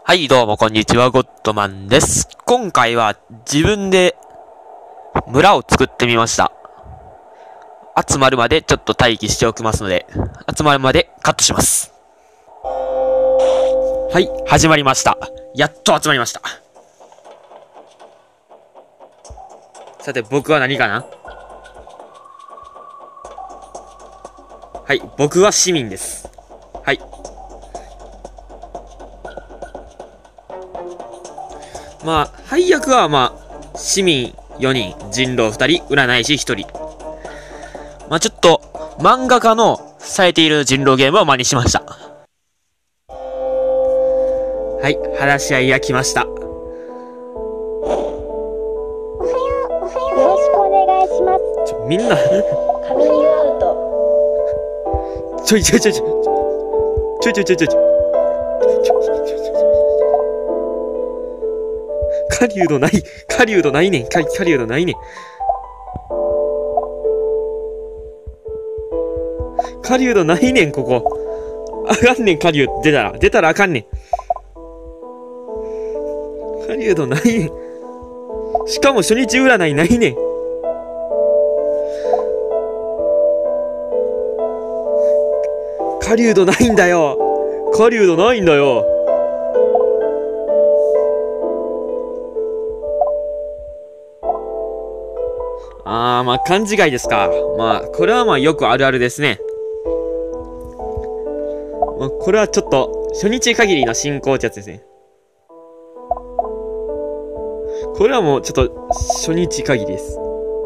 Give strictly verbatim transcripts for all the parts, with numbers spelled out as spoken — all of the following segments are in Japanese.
はい、どうもこんにちは、ゴッドマンです。今回は自分で村を作ってみました。集まるまでちょっと待機しておきますので、集まるまでカットします。はい、始まりました。やっと集まりました。さて、僕は何かな？はい、僕は市民です。はい。まあ、配役はまあ、市民よにん、人狼ふたり、占い師ひとり。まあちょっと、漫画家のされている人狼ゲームを真似しました。はい、話し合いが来ました。 おはよう、おはよう。よろしくお願いします。 ちょ、みんなカミングアウト。 ちょいちょいちょいちょい。ちょいちょいちょいちょいちょい。狩人ない。狩人ないねん。狩人ないねん。狩人ないねん、ここ。あかんねん、狩人。出たら。出たらあかんねん。狩人ないねん。しかも初日占いないねん。狩人ないんだよ。狩人ないんだよ。あー、まあ、勘違いですか。まあ、これはまあ、よくあるあるですね。まあ、これはちょっと、初日限りの進行ってやつですね。これはもう、ちょっと、初日限りです。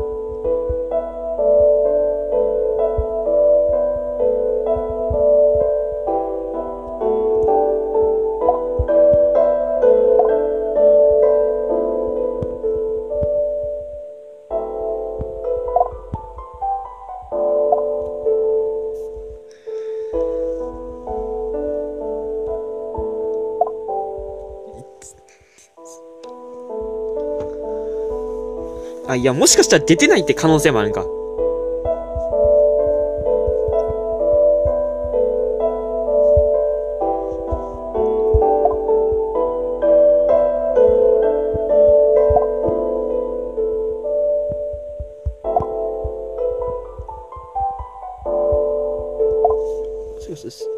あ、いや、もしかしたら出てないって可能性もあるんか。よしよし。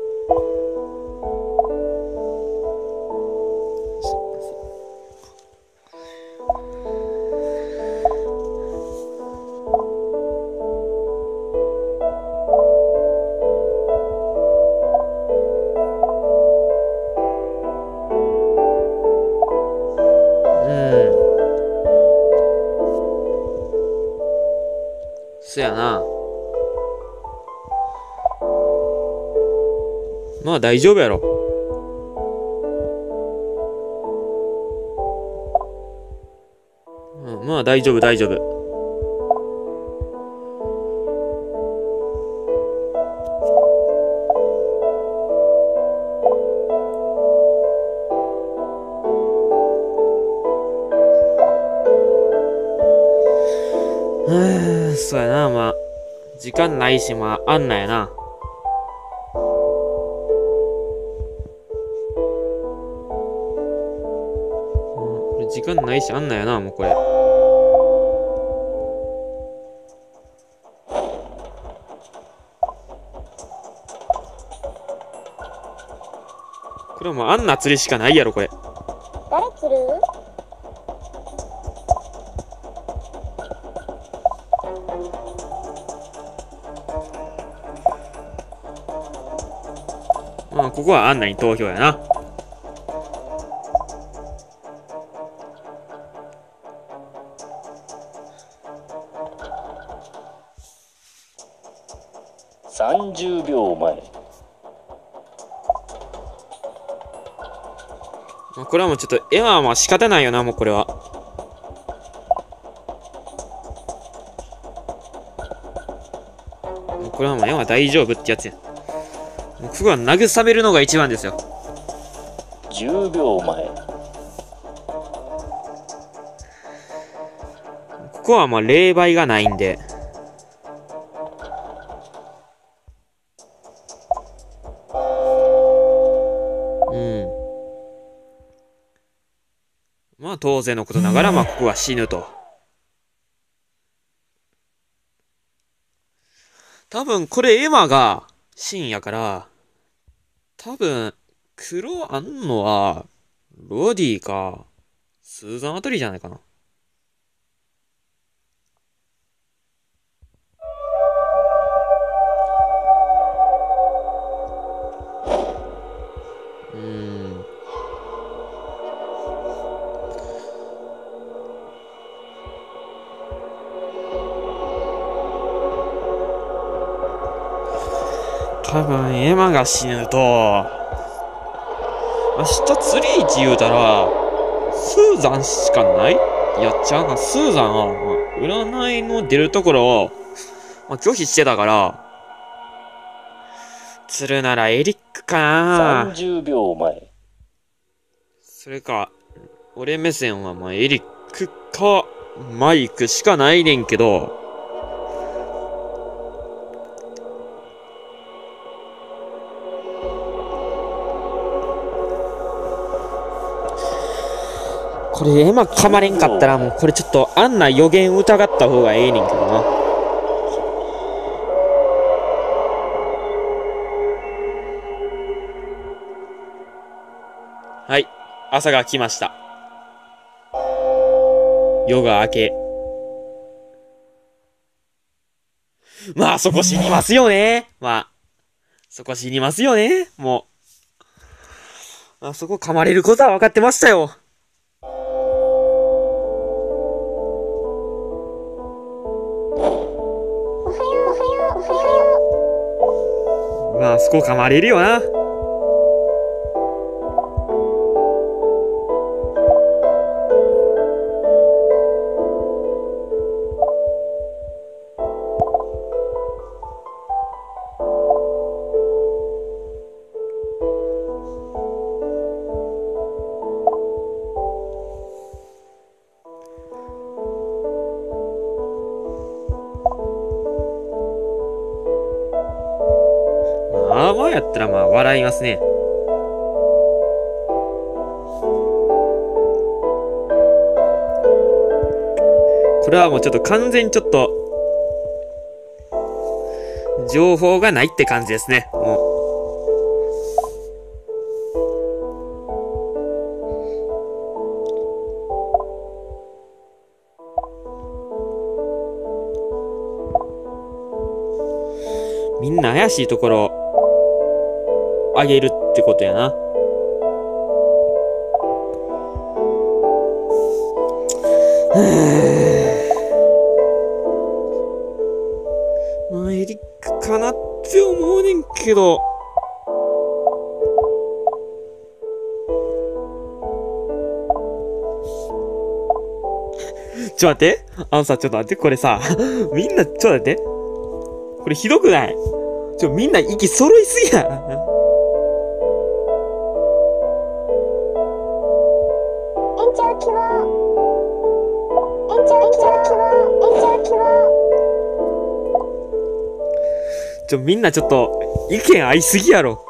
そやな。まあ大丈夫やろ。うん、まあ大丈夫大丈夫。うーん、そうやな、まあ。時間ないし、まあ、あんなやな。うん、時間ないし、あんなやな、もうこれ。これはもうあんな釣りしかないやろ、これ。 誰釣る？ まあ、ここはあんなに投票やな。 さんじゅうびょうまえ。 まあ、これはもうちょっと、絵はまあ仕方ないよな、もうこれは。もうこれはもう絵は大丈夫ってやつや。もうここは慰めるのが一番ですよ。 じゅうびょうまえ。 ここはまあ霊媒がないんで。うん。 まあ当然のことながら、まあここは死ぬと。多分これエマがシンやから、多分黒あんのは、ロディか、スーザンあたりじゃないかな。うーん。多分エマが死ぬと、明日釣り市言うたら、スーザンしかないやっちゃうか。スーザンは、まあ、占いの出るところを、まあ、拒否してたから、釣るならエリックかな。 さんじゅうびょうまえ。 それか、俺目線はまあエリックかマイクしかないねんけど、これエマ噛まれんかったらもうこれちょっとあんな予言疑った方がええねんけどな。はい、朝が来ました。夜が明け。まあそこ死にますよね。まあ、そこ死にますよね。もう。あそこ噛まれることは分かってましたよ。まあそこ噛まれるよな。まあまあやったらまあ笑いますね。これはもうちょっと完全にちょっと情報がないって感じですね。もうみんな怪しいところあげるってことやな。まあエリックかなって思うねんけど、ちょっと待って。あのさ、ちょっと待って。これさ、みんな、ちょっと待って。これひどくない？ちょ、みんな息揃いすぎや。 延長希望延長延長希望延長希望ちょ、みんなちょっと、意見合いすぎやろ。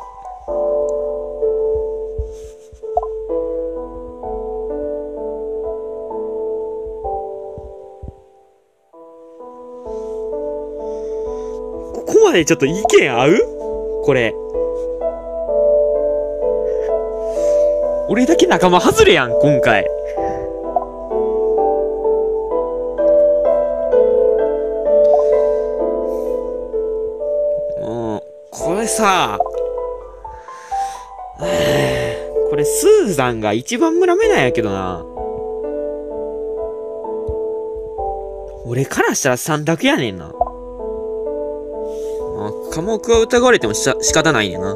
ここまでちょっと意見合う？これ。俺だけ仲間外れやん、今回。もう、これさ、これスーザンが一番村目なんやけどな。俺からしたら三択やねんな。あ、科目は疑われてもし仕方ないねんな。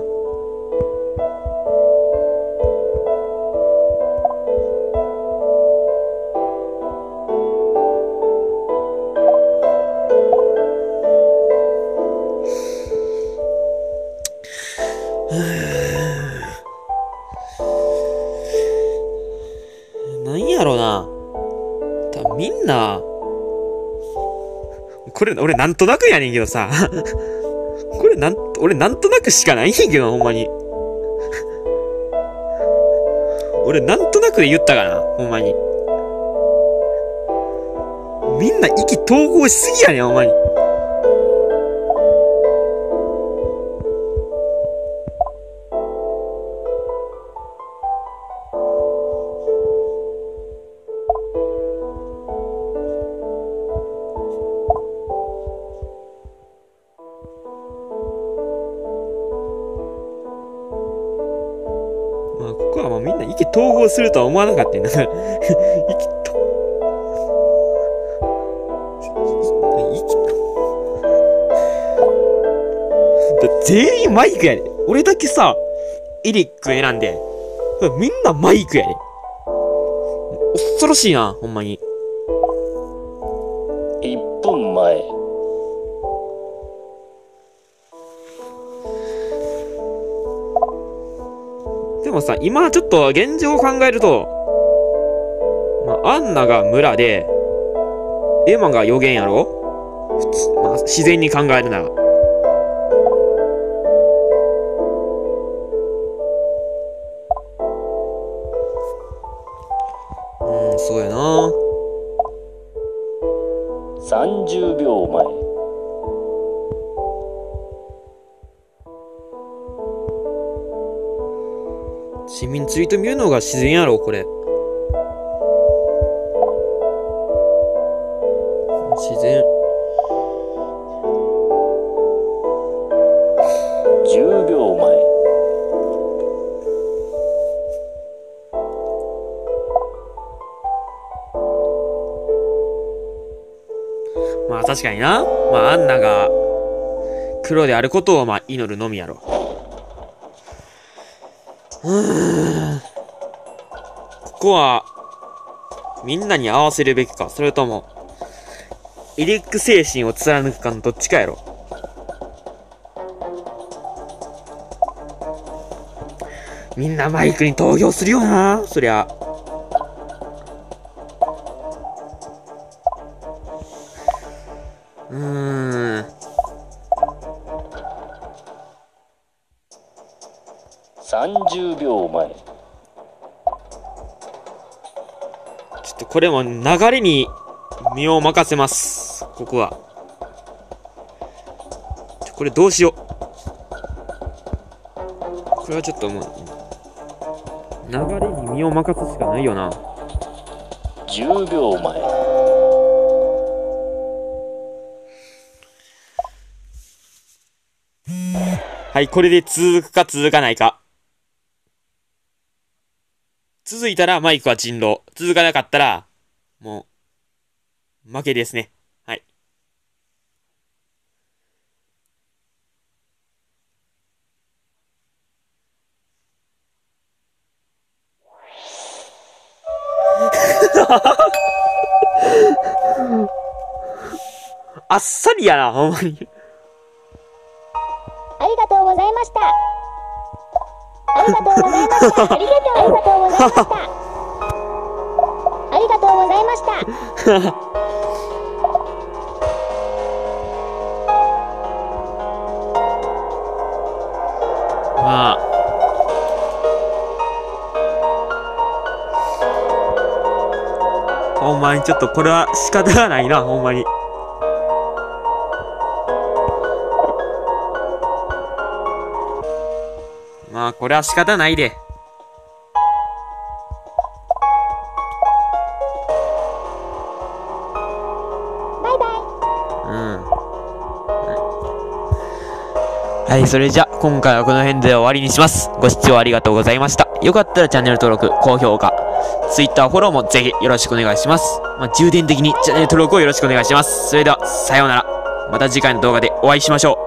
なんやろな。多分みんな、これ、俺なんとなくやねんけどさ。これなん、俺なんとなくしかないんやけど、ほんまに。 俺なんとなくで言ったかな、ほんまに。みんな意気投合しすぎやねん、ほんまに。まあ、ここはもうみんな意気投合するとは思わなかったんだ。意気と、意気と。だ全員マイクやで。俺だけさ、エリック選んで、みんなマイクやで。恐ろしいな、ほんまに。 いっぷんまえ。 でもさ、今ちょっと現状を考えると、まあ、アンナが村で、エマが予言やろ？普通、まあ、自然に考えるなら。うん、そうやな。 さんじゅうびょうまえ。 市民ツイート見るのが自然やろ、これ。自然。 じゅうびょうまえ。 まあ確かにな。まあアンナが黒であることをまあ祈るのみやろ。うーん。ここはみんなに合わせるべきか、それともエリック精神を貫くかのどっちかやろ。みんなマイクに投票するよな、そりゃ。うーん。 さんじゅうびょうまえ。 ちょっとこれも流れに身を任せます。ここは。ちょこれどうしよう。これはちょっともう、流れに身を任すしかないよな。 じゅうびょうまえ。 はい、これで続くか続かないか。続いたらマイクは人狼。続かなかったら、もう、負けですね。はい。あっさりやな、ほんまに。 ありがとうございました。ありがとうございました。ありがとう、ありがとうございました。ありがとうございました。 まあ。ほんまにちょっとこれは仕方がないな、ほんまに。まあ、これは仕方ないで。 バイバイ。 うん。はい、それじゃ、今回はこの辺で終わりにします。ご視聴ありがとうございました。よかったらチャンネル登録、高評価、Twitter フォローもぜひよろしくお願いします。まあ、重点的にチャンネル登録をよろしくお願いします。それでは、さようなら。また次回の動画でお会いしましょう。